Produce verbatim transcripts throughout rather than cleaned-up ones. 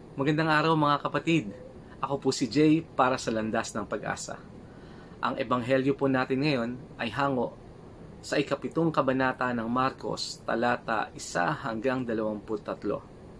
Magandang araw mga kapatid. Ako po si Jay para sa Landas ng Pag-asa. Ang ebanghelyo po natin ngayon ay hango sa ikapitong kabanata ng Marcos, talata isa hanggang dalawamput tatlo.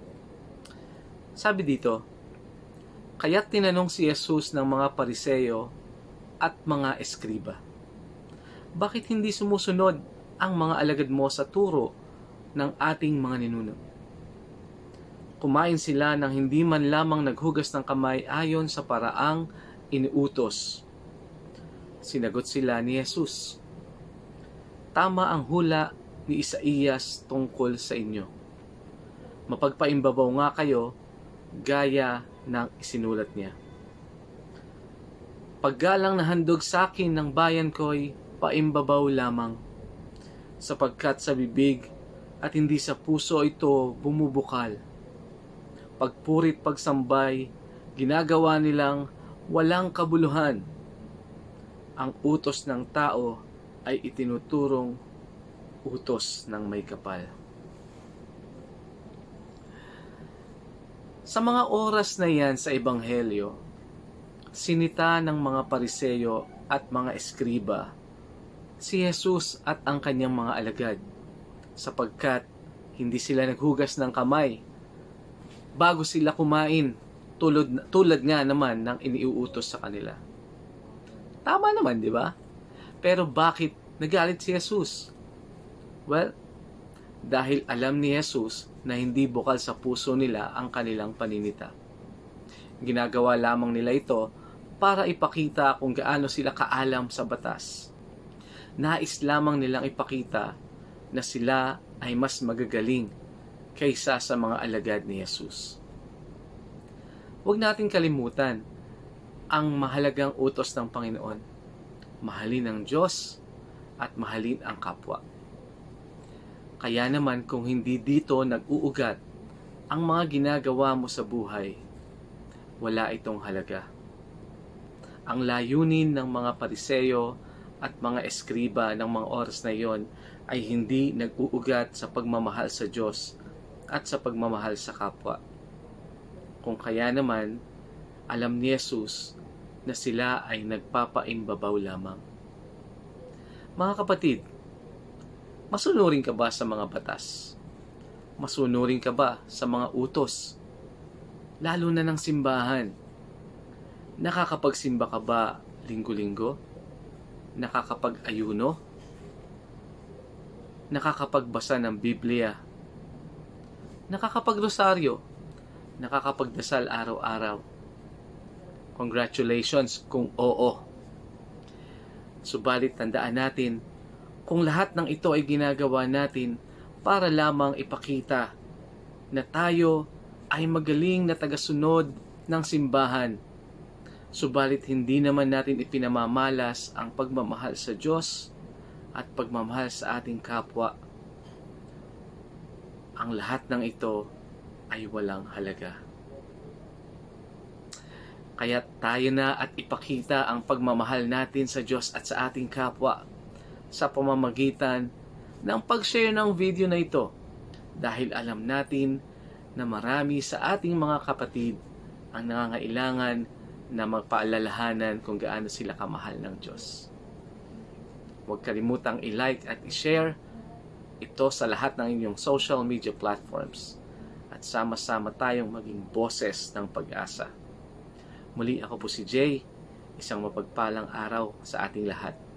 Sabi dito, kaya't tinanong si Jesus ng mga Pariseo at mga eskriba, bakit hindi sumusunod ang mga alagad mo sa turo ng ating mga ninuno? Kumain sila nang hindi man lamang naghugas ng kamay ayon sa paraang iniutos. Sinagot sila ni Jesus, tama ang hula ni Isaías tungkol sa inyo. Mapagpaimbabaw nga kayo, gaya ng isinulat niya. Paggalang na handog sa akin ng bayan ko'y paimbabaw lamang, sapagkat sa bibig at hindi sa puso ito bumubukal. Pagpurit pagsambay, ginagawa nilang walang kabuluhan. Ang utos ng tao ay itinuturong utos ng may kapal. Sa mga oras na yan sa Ebanghelyo, sinita ng mga Pariseo at mga eskriba si Jesus at ang kanyang mga alagad, sapagkat hindi sila naghugas ng kamay bago sila kumain, tulad, tulad nga naman ng iniuutos sa kanila. Tama naman, di ba? Pero bakit nagalit si Jesus? Well, dahil alam ni Jesus na hindi bukal sa puso nila ang kanilang paninita. Ginagawa lamang nila ito para ipakita kung gaano sila kaalam sa batas. Nais lamang nilang ipakita na sila ay mas magagaling kaysa sa mga alagad ni Jesus. Huwag natin kalimutan ang mahalagang utos ng Panginoon. Mahalin ang Diyos at mahalin ang kapwa. Kaya naman kung hindi dito nag-uugat ang mga ginagawa mo sa buhay, wala itong halaga. Ang layunin ng mga Pariseo at mga eskriba ng mga oras na iyon ay hindi nag-uugat sa pagmamahal sa Diyos at sa pagmamahal sa kapwa. Kung kaya naman, alam ni Jesus na sila ay nagpapaimbabaw lamang. Mga kapatid, masunurin ka ba sa mga batas? Masunurin ka ba sa mga utos? Lalo na ng simbahan. Nakakapagsimba ka ba linggo-linggo? Nakakapag-ayuno? Nakakapagbasa ng Biblia? Nakakapag-rosaryo? Nakakapagdasal araw-araw? Congratulations kung oo. Subalit tandaan natin, kung lahat ng ito ay ginagawa natin para lamang ipakita na tayo ay magaling na tagasunod ng simbahan, subalit hindi naman natin ipinamamalas ang pagmamahal sa Diyos at pagmamahal sa ating kapwa, ang lahat ng ito ay walang halaga. Kaya tayo na at ipakita ang pagmamahal natin sa Diyos at sa ating kapwa sa pamamagitan ng pag-share ng video na ito, dahil alam natin na marami sa ating mga kapatid ang nangangailangan na magpaalalahanan kung gaano sila kamahal ng Diyos. Huwag kalimutang i-like at i-share ito sa lahat ng inyong social media platforms at sama-sama tayong maging boses ng pag-asa. Muli ako po si Jay, isang mapagpalang araw sa ating lahat.